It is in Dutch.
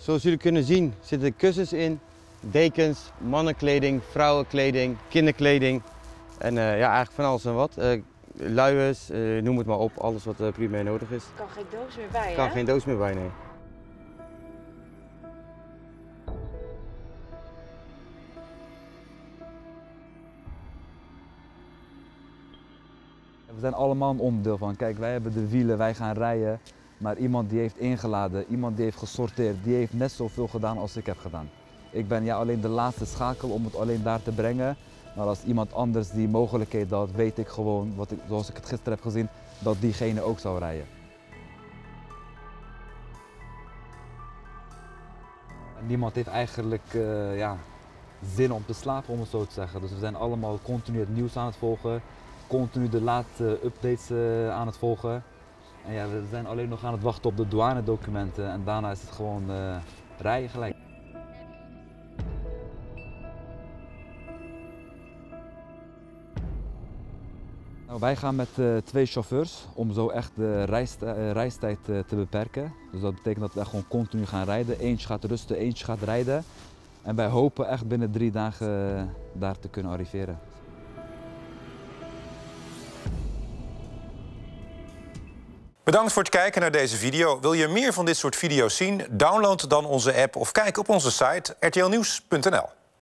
Zoals jullie kunnen zien zitten kussens in, dekens, mannenkleding, vrouwenkleding, kinderkleding en ja, eigenlijk van alles en wat. Luiers, noem het maar op, alles wat primair nodig is. Er kan geen doos meer bij, Er kan hè? geen doos meer bij, nee. We zijn allemaal een onderdeel van. Kijk, wij hebben de wielen, wij gaan rijden. Maar iemand die heeft ingeladen, iemand die heeft gesorteerd, die heeft net zoveel gedaan als ik heb gedaan. Ik ben ja alleen de laatste schakel om het alleen daar te brengen. Maar als iemand anders die mogelijkheid had, weet ik gewoon, zoals ik het gisteren heb gezien, dat diegene ook zou rijden. En niemand heeft eigenlijk ja, zin om te slapen, om het zo te zeggen. Dus we zijn allemaal continu het nieuws aan het volgen, continu de laatste updates aan het volgen. En ja, we zijn alleen nog aan het wachten op de douanedocumenten en daarna is het gewoon rijden gelijk. Nou, wij gaan met 2 chauffeurs om zo echt de reistijd te beperken. Dus dat betekent dat we gewoon continu gaan rijden. Eentje gaat rusten, eentje gaat rijden. En wij hopen echt binnen 3 dagen daar te kunnen arriveren. Bedankt voor het kijken naar deze video. Wil je meer van dit soort video's zien? Download dan onze app of kijk op onze site rtlnieuws.nl.